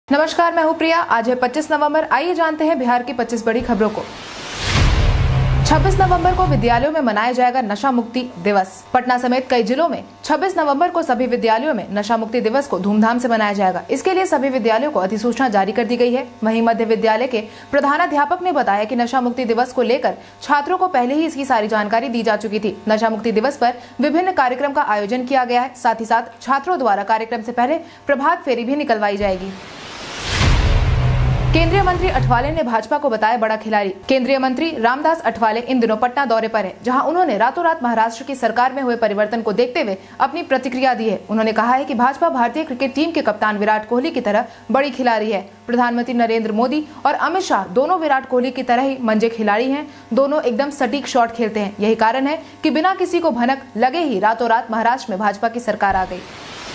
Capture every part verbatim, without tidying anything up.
नमस्कार, मैं हूं प्रिया। आज है पच्चीस नवंबर। आइए जानते हैं बिहार की पच्चीस बड़ी खबरों को। छब्बीस नवंबर को विद्यालयों में मनाया जाएगा नशा मुक्ति दिवस। पटना समेत कई जिलों में छब्बीस नवंबर को सभी विद्यालयों में नशा मुक्ति दिवस को धूमधाम से मनाया जाएगा। इसके लिए सभी विद्यालयों को अधिसूचना जारी कर दी गई है। वहीं मध्य विद्यालय के प्रधानाध्यापक ने बताया कि नशा मुक्ति दिवस को लेकर छात्रों को पहले ही इसकी सारी जानकारी दी जा चुकी थी। नशा मुक्ति दिवस पर विभिन्न कार्यक्रम का आयोजन किया गया है। साथ ही साथ छात्रों द्वारा कार्यक्रम से पहले प्रभात फेरी भी निकलवाई जाएगी। केंद्रीय मंत्री अठवाले ने भाजपा को बताया बड़ा खिलाड़ी। केंद्रीय मंत्री रामदास अठवाले इन दिनों पटना दौरे पर हैं, जहां उन्होंने रातों रात महाराष्ट्र की सरकार में हुए परिवर्तन को देखते हुए अपनी प्रतिक्रिया दी है। उन्होंने कहा है कि भाजपा भारतीय क्रिकेट टीम के कप्तान विराट कोहली की तरह बड़ी खिलाड़ी है। प्रधानमंत्री नरेंद्र मोदी और अमित शाह दोनों विराट कोहली की तरह ही मंजे खिलाड़ी हैं। दोनों एकदम सटीक शॉट खेलते हैं। यही कारण है कि बिना किसी को भनक लगे ही रातों रात महाराष्ट्र में भाजपा की सरकार आ गई।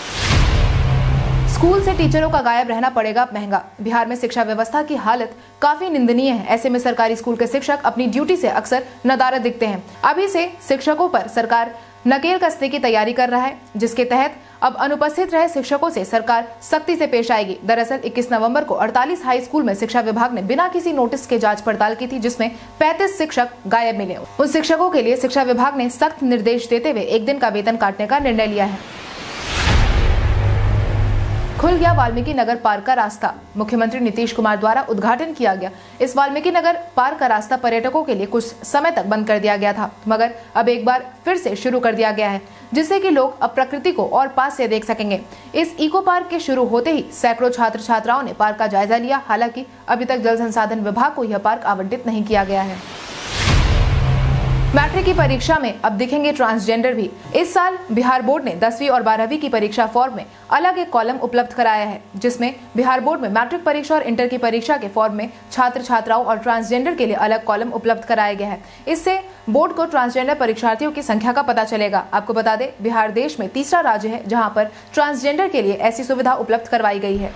स्कूल से टीचरों का गायब रहना पड़ेगा महंगा। बिहार में शिक्षा व्यवस्था की हालत काफी निंदनीय है। ऐसे में सरकारी स्कूल के शिक्षक अपनी ड्यूटी से अक्सर नदारद दिखते हैं। अभी से शिक्षकों पर सरकार नकेल कसने की तैयारी कर रहा है, जिसके तहत अब अनुपस्थित रहे शिक्षकों से सरकार सख्ती से पेश आएगी। दरअसल इक्कीस नवंबर को अड़तालीस हाई स्कूल में शिक्षा विभाग ने बिना किसी नोटिस के जांच पड़ताल की थी, जिसमें पैंतीस शिक्षक गायब मिले। उन शिक्षकों के लिए शिक्षा विभाग ने सख्त निर्देश देते हुए एक दिन का वेतन काटने का निर्णय लिया है। खुल गया वाल्मीकि नगर पार्क का रास्ता। मुख्यमंत्री नीतीश कुमार द्वारा उद्घाटन किया गया इस वाल्मीकि नगर पार्क का रास्ता पर्यटकों के लिए कुछ समय तक बंद कर दिया गया था, मगर अब एक बार फिर से शुरू कर दिया गया है, जिससे कि लोग अब प्रकृति को और पास से देख सकेंगे। इस इको पार्क के शुरू होते ही सैकड़ों छात्र छात्राओं ने पार्क का जायजा लिया। हालांकि अभी तक जल संसाधन विभाग को यह पार्क आवंटित नहीं किया गया है। मैट्रिक की परीक्षा में अब दिखेंगे ट्रांसजेंडर भी। इस साल बिहार बोर्ड ने दसवीं और बारहवीं की परीक्षा फॉर्म में अलग एक कॉलम उपलब्ध कराया है, जिसमें बिहार बोर्ड में मैट्रिक परीक्षा और इंटर की परीक्षा के फॉर्म में छात्र छात्राओं और ट्रांसजेंडर के लिए अलग कॉलम उपलब्ध कराया गया है। इससे बोर्ड को ट्रांसजेंडर परीक्षार्थियों की संख्या का पता चलेगा। आपको बता दें, बिहार देश में तीसरा राज्य है जहाँ पर ट्रांसजेंडर के लिए ऐसी सुविधा उपलब्ध करवाई गई है।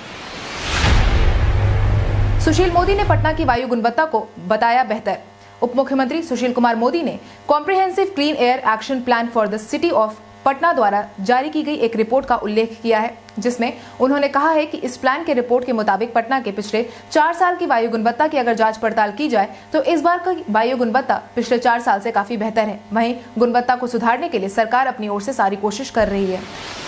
सुशील मोदी ने पटना की वायु गुणवत्ता को बताया बेहतर। उप मुख्यमंत्री सुशील कुमार मोदी ने comprehensive clean air action plan for the city of Patna द्वारा जारी की गई एक रिपोर्ट का उल्लेख किया है, जिसमें उन्होंने कहा है कि इस प्लान के रिपोर्ट के मुताबिक पटना के पिछले चार साल की वायु गुणवत्ता की अगर जांच पड़ताल की जाए तो इस बार की वायु गुणवत्ता पिछले चार साल से काफी बेहतर है। वहीं गुणवत्ता को सुधारने के लिए सरकार अपनी ओर से सारी कोशिश कर रही है।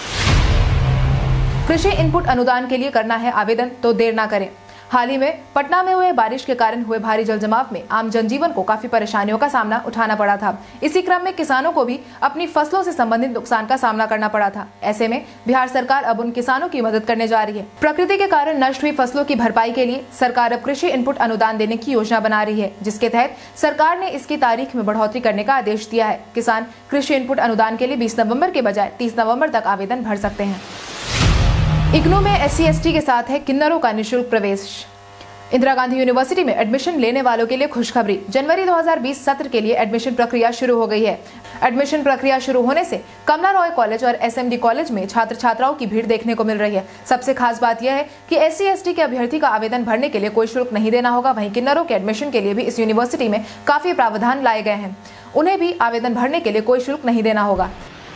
कृषि इनपुट अनुदान के लिए करना है आवेदन तो देर न करें। हाल ही में पटना में हुए बारिश के कारण हुए भारी जलजमाव में आम जनजीवन को काफी परेशानियों का सामना उठाना पड़ा था। इसी क्रम में किसानों को भी अपनी फसलों से संबंधित नुकसान का सामना करना पड़ा था। ऐसे में बिहार सरकार अब उन किसानों की मदद करने जा रही है। प्रकृति के कारण नष्ट हुई फसलों की भरपाई के लिए सरकार अब कृषि इनपुट अनुदान देने की योजना बना रही है, जिसके तहत सरकार ने इसकी तारीख में बढ़ोतरी करने का आदेश दिया है। किसान कृषि इनपुट अनुदान के लिए बीस नवम्बर के बजाय तीस नवम्बर तक आवेदन भर सकते हैं। इग्नू में एस सी एस टी के साथ है किन्नरों का निःशुल्क प्रवेश। इंदिरा गांधी यूनिवर्सिटी में एडमिशन लेने वालों के लिए खुशखबरी। जनवरी दो हज़ार बीस सत्र के लिए एडमिशन प्रक्रिया शुरू हो गई है। एडमिशन प्रक्रिया शुरू होने से कमला रॉय कॉलेज और एस एम डी कॉलेज में छात्र छात्राओं की भीड़ देखने को मिल रही है। सबसे खास बात यह है कि एस सी एस टी के अभ्यर्थी का आवेदन भरने के लिए कोई शुल्क नहीं देना होगा। वहीं किन्नरों के एडमिशन के लिए भी इस यूनिवर्सिटी में काफी प्रावधान लाए गए हैं। उन्हें भी आवेदन भरने के लिए कोई शुल्क नहीं देना होगा।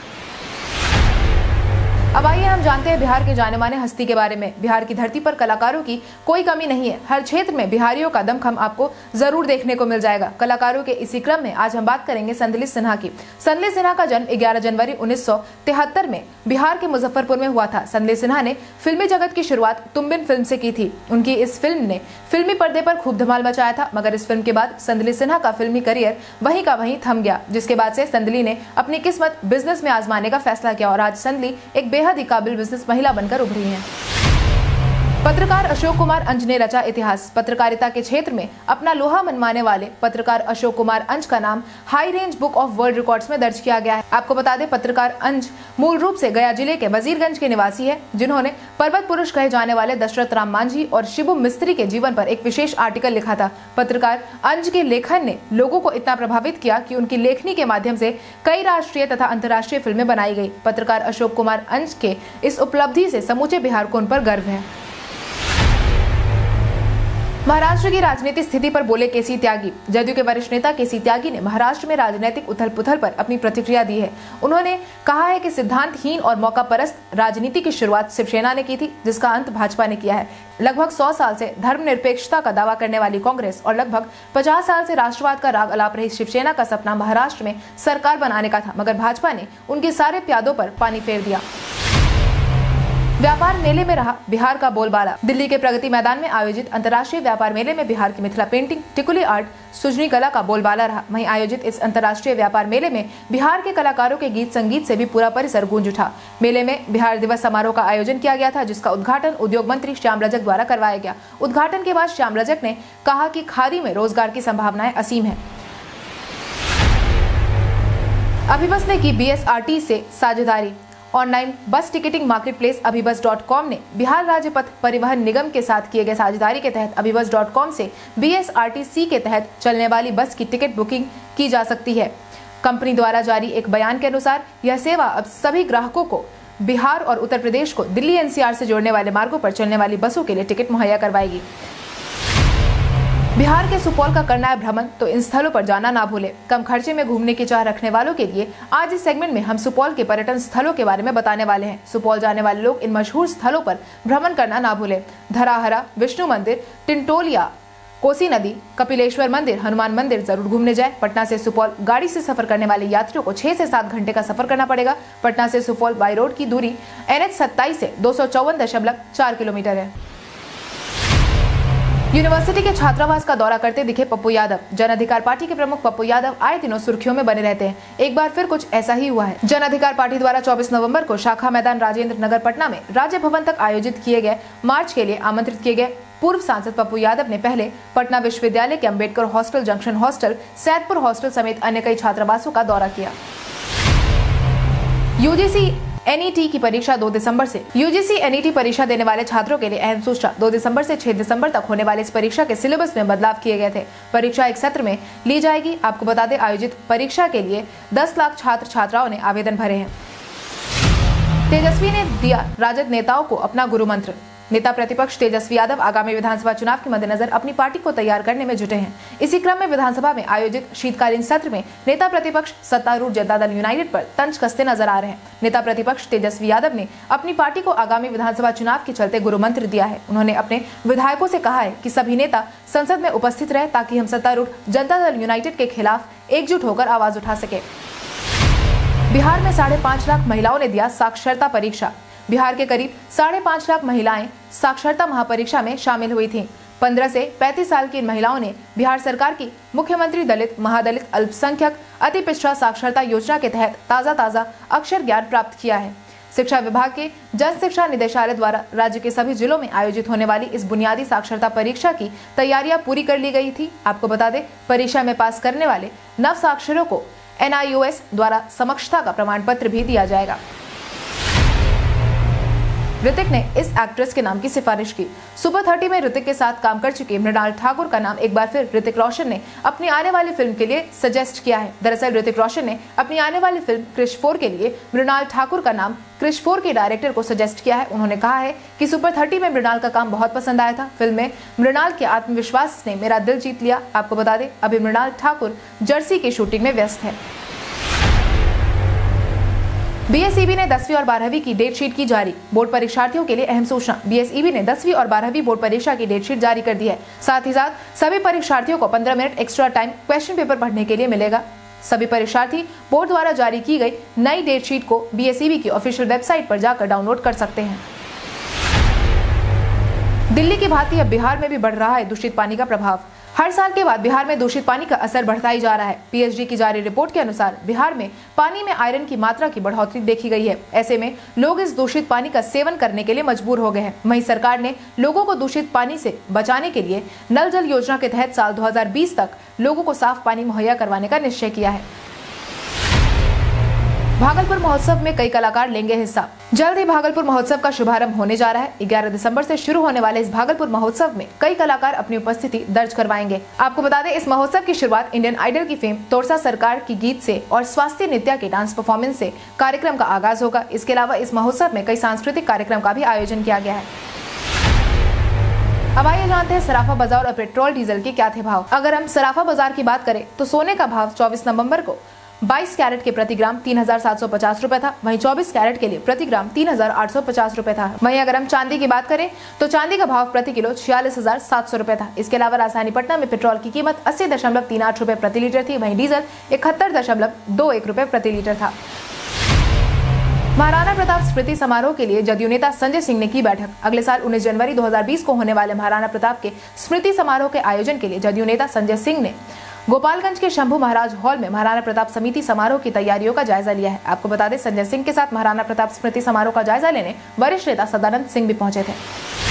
अब आइए हम जानते हैं बिहार के जाने माने हस्ती के बारे में। बिहार की धरती पर कलाकारों की कोई कमी नहीं है। हर क्षेत्र में बिहारियों का दमखम आपको जरूर देखने को मिल जाएगा। कलाकारों के इसी क्रम में आज हम बात करेंगे संदली सिन्हा की। संदली सिन्हा का जन्म ग्यारह जनवरी उन्नीस सौ तिहत्तर में बिहार के मुजफ्फरपुर में हुआ था। संदली सिन्हा ने फिल्मी जगत की शुरुआत तुम बिन फिल्म से की थी। उनकी इस फिल्म ने फिल्मी पर्दे पर खूब धमाल मचाया था, मगर इस फिल्म के बाद संदली सिन्हा का फिल्मी करियर वहीं का वहीं थम गया, जिसके बाद से संदली ने अपनी किस्मत बिजनेस में आजमाने का फैसला किया और आज संदली एक बेहद ही काबिल बिजनेस महिला बनकर उभरी हैं। पत्रकार अशोक कुमार अंज ने रचा इतिहास। पत्रकारिता के क्षेत्र में अपना लोहा मनवाने वाले पत्रकार अशोक कुमार अंज का नाम high range book of world records में दर्ज किया गया है। आपको बता दें, पत्रकार अंज मूल रूप से गया जिले के वजीरगंज के निवासी है, जिन्होंने पर्वत पुरुष कहे जाने वाले दशरथ राम मांझी और शिबू मिस्त्री के जीवन पर एक विशेष आर्टिकल लिखा था। पत्रकार अंज के लेखन ने लोगों को इतना प्रभावित किया कि उनकी लेखनी के माध्यम से कई राष्ट्रीय तथा अंतर्राष्ट्रीय फिल्में बनाई गई। पत्रकार अशोक कुमार अंज के इस उपलब्धि से समूचे बिहार को उन पर गर्व है। महाराष्ट्र की राजनीतिक स्थिति पर बोले केसी त्यागी। जदयू के वरिष्ठ नेता केसी त्यागी ने महाराष्ट्र में राजनीतिक उथल पुथल पर अपनी प्रतिक्रिया दी है। उन्होंने कहा है कि सिद्धांतहीन और मौकापरस्त राजनीति की शुरुआत शिवसेना ने की थी, जिसका अंत भाजपा ने किया है। लगभग सौ साल से धर्मनिरपेक्षता का दावा करने वाली कांग्रेस और लगभग पचास साल से राष्ट्रवाद का राग अलाप रही शिवसेना का सपना महाराष्ट्र में सरकार बनाने का था, मगर भाजपा ने उनके सारे प्यादों पर पानी फेर दिया। व्यापार मेले में रहा बिहार का बोलबाला। दिल्ली के प्रगति मैदान में आयोजित अंतर्राष्ट्रीय व्यापार मेले में बिहार की मिथिला पेंटिंग, टिकुली आर्ट, सुजनी कला का बोलबाला रहा। वहीं आयोजित इस अंतर्राष्ट्रीय व्यापार मेले में बिहार के कलाकारों के गीत संगीत से भी पूरा परिसर गूंज उठा। मेले में बिहार दिवस समारोह का आयोजन किया गया था, जिसका उद्घाटन उद्योग मंत्री श्याम रजक द्वारा करवाया गया। उद्घाटन के बाद श्याम रजक ने कहा कि खाड़ी में रोजगार की संभावनाएं असीम है। अभिबस ने की बी एस आर टी से साझेदारी। Online bus ticketing market place AbhiBus dot com ने बिहार राज्य पथ परिवहन निगम के साथ किए गए साझेदारी के तहत अभिबस डॉट कॉम से B S R T C के तहत चलने वाली बस की टिकट बुकिंग की जा सकती है। कंपनी द्वारा जारी एक बयान के अनुसार यह सेवा अब सभी ग्राहकों को बिहार और उत्तर प्रदेश को दिल्ली एन सी आर से जोड़ने वाले मार्गों पर चलने वाली बसों के लिए टिकट मुहैया करवाएगी। बिहार के सुपौल का करना है भ्रमण, तो इन स्थलों पर जाना ना भूले। कम खर्चे में घूमने की चाह रखने वालों के लिए आज इस सेगमेंट में हम सुपौल के पर्यटन स्थलों के बारे में बताने वाले हैं। सुपौल जाने वाले लोग इन मशहूर स्थलों पर भ्रमण करना ना भूले। धराहरा, विष्णु मंदिर, टिंटोलिया, कोसी नदी, कपिलेश्वर मंदिर, हनुमान मंदिर जरूर घूमने जाए। पटना से सुपौल गाड़ी से सफर करने वाले यात्रियों को छह से सात घंटे का सफर करना पड़ेगा। पटना से सुपौल बाई रोड की दूरी एन एच सत्ताईस से दो सौ चौवन दशमलव चार किलोमीटर है। यूनिवर्सिटी के छात्रावास का दौरा करते दिखे पप्पू यादव। जन अधिकार पार्टी के प्रमुख पप्पू यादव आए दिनों सुर्खियों में बने रहते हैं। एक बार फिर कुछ ऐसा ही हुआ है। जन अधिकार पार्टी द्वारा चौबीस नवंबर को शाखा मैदान राजेंद्र नगर पटना में राज्य भवन तक आयोजित किए गए मार्च के लिए आमंत्रित किए गए पूर्व सांसद पप्पू यादव ने पहले पटना विश्वविद्यालय के Ambedkar hostel, junction hostel, Saidpur hostel समेत अन्य कई छात्रावासों का दौरा किया। यूजीसी एन ई टी की परीक्षा दो दिसंबर से। यूजीसी एन ई टी परीक्षा देने वाले छात्रों के लिए अहम सूचना। दो दिसंबर से छह दिसंबर तक होने वाले इस परीक्षा के सिलेबस में बदलाव किए गए थे। परीक्षा एक सत्र में ली जाएगी। आपको बता दें, आयोजित परीक्षा के लिए दस लाख छात्र छात्राओं ने आवेदन भरे हैं। तेजस्वी ने दिया राजद नेताओं को अपना गुरु मंत्र। नेता प्रतिपक्ष तेजस्वी यादव आगामी विधानसभा चुनाव के मद्देनजर अपनी पार्टी को तैयार करने में जुटे हैं। इसी क्रम में विधानसभा में आयोजित शीतकालीन सत्र में नेता प्रतिपक्ष सत्तारूढ़ जनता दल यूनाइटेड पर तंज कसते नजर आ रहे हैं। नेता प्रतिपक्ष तेजस्वी यादव ने अपनी पार्टी को आगामी विधानसभा चुनाव के चलते गुरु मंत्र दिया है। उन्होंने अपने विधायकों से कहा है कि सभी नेता संसद में उपस्थित रहे, ताकि हम सत्तारूढ़ जनता दल यूनाइटेड के खिलाफ एकजुट होकर आवाज उठा सके। बिहार में साढ़े पांच लाख महिलाओं ने दिया साक्षरता परीक्षा। बिहार के करीब साढ़े पांच लाख महिलाएं साक्षरता महापरीक्षा में शामिल हुई थीं। पंद्रह से पैंतीस साल की इन महिलाओं ने बिहार सरकार की मुख्यमंत्री दलित, महादलित, अल्पसंख्यक, अति पिछड़ा साक्षरता योजना के तहत ताजा ताजा अक्षर ज्ञान प्राप्त किया है। शिक्षा विभाग के जन शिक्षा निदेशालय द्वारा राज्य के सभी जिलों में आयोजित होने वाली इस बुनियादी साक्षरता परीक्षा की तैयारियां पूरी कर ली गई थी। आपको बता दें, परीक्षा में पास करने वाले नव साक्षरों को एन आई ओ एस द्वारा समक्षता का प्रमाण पत्र भी दिया जाएगा। ऋतिक ने इस एक्ट्रेस के नाम की सिफारिश की। सुपर थर्टी में ऋतिक के साथ काम कर चुके मृणाल ठाकुर का नाम एक बार फिर ऋतिक रोशन ने अपनी आने वाली फिल्म के लिए सजेस्ट किया है। दरअसल ऋतिक रोशन ने अपनी आने वाली फिल्म क्रिश फोर के लिए मृणाल ठाकुर का नाम क्रिश फोर के डायरेक्टर को सजेस्ट किया है। उन्होंने कहा है कि सुपर थर्टी में मृणाल का काम बहुत पसंद आया था। फिल्म में मृणाल के आत्मविश्वास ने मेरा दिल जीत लिया। आपको बता दें, अभी मृणाल ठाकुर जर्सी की शूटिंग में व्यस्त है। बी एस ई बी ने दसवीं और बारहवीं की डेट शीट की जारी। बोर्ड परीक्षार्थियों के लिए अहम सूचना। बी एस ई बी ने दसवीं और बारहवीं बोर्ड परीक्षा की डेट शीट जारी कर दी है। साथ ही साथ सभी परीक्षार्थियों को पंद्रह minute extra time question paper पढ़ने के लिए मिलेगा। सभी परीक्षार्थी बोर्ड द्वारा जारी की गई नई डेट शीट को बी एस ई बी की ऑफिशियल वेबसाइट पर जाकर डाउनलोड कर सकते हैं। दिल्ली की भांति अब बिहार में भी बढ़ रहा है दूषित पानी का प्रभाव। हर साल के बाद बिहार में दूषित पानी का असर बढ़ता ही जा रहा है। पी एच डी की जारी रिपोर्ट के अनुसार बिहार में पानी में आयरन की मात्रा की बढ़ोतरी देखी गई है। ऐसे में लोग इस दूषित पानी का सेवन करने के लिए मजबूर हो गए हैं। वहीं सरकार ने लोगों को दूषित पानी से बचाने के लिए नल जल योजना के तहत साल दो हज़ार बीस तक लोगों को साफ पानी मुहैया करवाने का निश्चय किया है। भागलपुर महोत्सव में कई कलाकार लेंगे हिस्सा। जल्द ही भागलपुर महोत्सव का शुभारंभ होने जा रहा है। ग्यारह दिसंबर से शुरू होने वाले इस भागलपुर महोत्सव में कई कलाकार अपनी उपस्थिति दर्ज करवाएंगे। आपको बता दें, इस महोत्सव की शुरुआत इंडियन आइडल की फेम तोरसा सरकार की गीत से और स्वास्थ्य नित्या के डांस परफॉर्मेंस से कार्यक्रम का आगाज होगा। इसके अलावा इस महोत्सव में कई सांस्कृतिक कार्यक्रम का भी आयोजन किया गया है। अब आइए जानते हैं सराफा बाजार और पेट्रोल डीजल के क्या थे भाव। अगर हम सराफा बाजार की बात करें तो सोने का भाव चौबीस नवंबर को बाईस कैरेट के प्रति ग्राम तीन हजार सात सौ पचास रुपए था। वहीं चौबीस कैरेट के लिए प्रति ग्राम तीन हजार आठ सौ पचास रुपए था। वहीं अगर हम चांदी की बात करें तो चांदी का भाव प्रति किलो छियालीस हजार सात सौ रुपए था। इसके अलावा राजधानी पटना में पेट्रोल की कीमत अस्सी दशमलव तीन आठ रुपए प्रति लीटर थी। वहीं डीजल इकहत्तर दशमलव दो एक रुपए प्रति लीटर था। महाराणा प्रताप स्मृति समारोह के लिए जदयू नेता संजय सिंह ने की बैठक। अगले साल उन्नीस जनवरी दो हजार बीस को होने वाले महाराणा प्रताप के स्मृति समारोह के आयोजन के लिए जदयू नेता संजय सिंह ने गोपालगंज के शंभू महाराज हॉल में महाराणा प्रताप समिति समारोह की तैयारियों का जायजा लिया है। आपको बता दें, संजय सिंह के साथ महाराणा प्रताप स्मृति समारोह का जायजा लेने वरिष्ठ नेता सदानंद सिंह भी पहुंचे थे।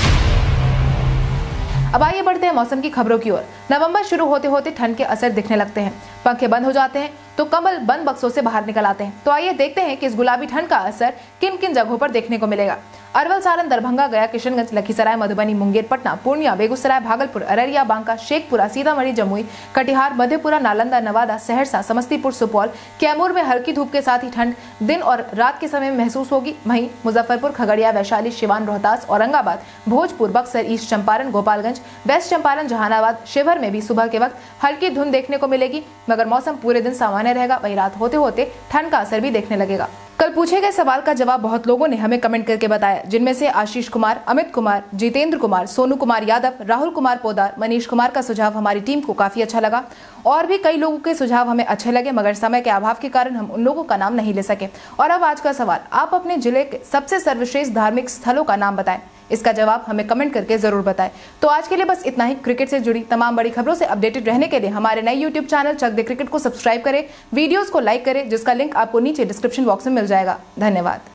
अब आइए बढ़ते हैं मौसम की खबरों की ओर। नवंबर शुरू होते होते ठंड के असर दिखने लगते हैं। पंखे बंद हो जाते हैं तो कम्बल बंद बक्सों से बाहर निकल आते हैं। तो आइए देखते हैं कि इस गुलाबी ठंड का असर किन किन जगहों पर देखने को मिलेगा। अरवल, सारण, दरभंगा, गया, किशनगंज, लखीसराय, मधुबनी, मुंगेर, पटना, पूर्णिया, बेगूसराय, भागलपुर, अररिया, बांका, शेखपुरा, सीतामढ़ी, जमुई, कटिहार, मधेपुरा, नालंदा, नवादा, सहरसा, समस्तीपुर, सुपौल, कैमूर में हल्की धूप के साथ ही ठंड दिन और रात के समय में महसूस होगी। वहीं मुजफ्फरपुर, खगड़िया, वैशाली, सिवान, रोहतास, औरंगाबाद, भोजपुर, बक्सर, ईस्ट चंपारण, गोपालगंज, वेस्ट चंपारण, जहानाबाद, शिवहर में भी सुबह के वक्त हल्की धुंध देखने को मिलेगी, मगर मौसम पूरे दिन सामान्य रहेगा। वहीं रात होते होते ठंड का असर भी देखने लगेगा। कल पूछे गए सवाल का जवाब बहुत लोगों ने हमें कमेंट करके बताया, जिनमें से आशीष कुमार, अमित कुमार, जितेंद्र कुमार, सोनू कुमार यादव, राहुल कुमार पोदार, मनीष कुमार का सुझाव हमारी टीम को काफी अच्छा लगा। और भी कई लोगों के सुझाव हमें अच्छे लगे, मगर समय के अभाव के कारण हम उन लोगों का नाम नहीं ले सके। और अब आज का सवाल, आप अपने जिले के सबसे सर्वश्रेष्ठ धार्मिक स्थलों का नाम बताएं। इसका जवाब हमें कमेंट करके जरूर बताएं। तो आज के लिए बस इतना ही। क्रिकेट से जुड़ी तमाम बड़ी खबरों से अपडेटेड रहने के लिए हमारे नए YouTube channel Chak De cricket को सब्सक्राइब करें, वीडियोस को लाइक करें, जिसका लिंक आपको नीचे डिस्क्रिप्शन बॉक्स में मिल जाएगा। धन्यवाद।